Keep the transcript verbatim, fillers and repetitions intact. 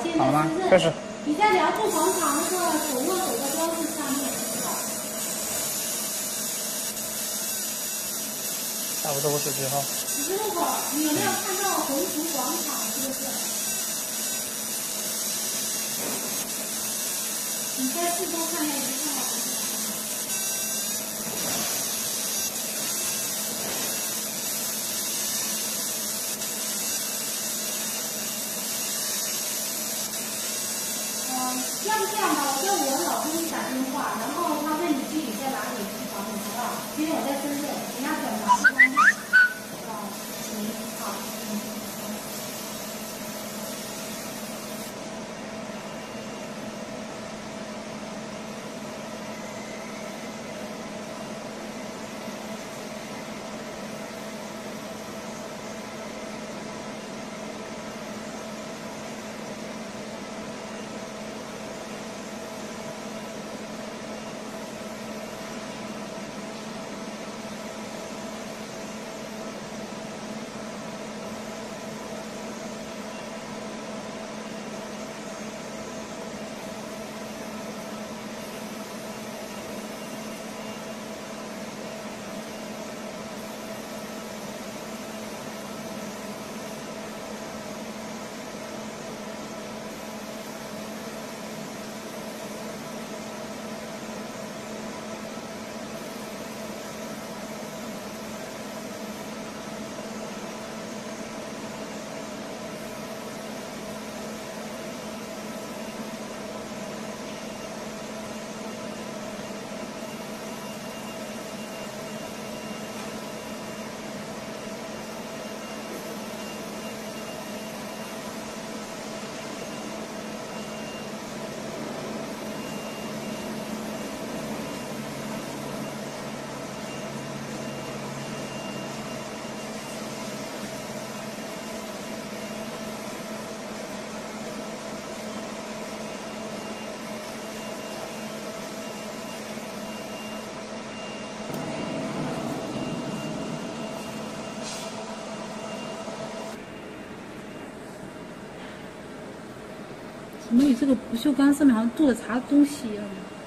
现在好吗？ 是开始。 你在辽富广场那个手握手的标志上面，是吧？ 差不多是几号？ 十字路口，你有没有看到红图广场这个字？你在四周看看，你看到红图广场。要不这样吧，我叫我老公打电话，然后他问你具体在哪里去找你，好不好？因为我在深圳，人家转达不方便。啊，行，好，嗯。怎么你这个不锈钢上面好像镀的啥东西一样的？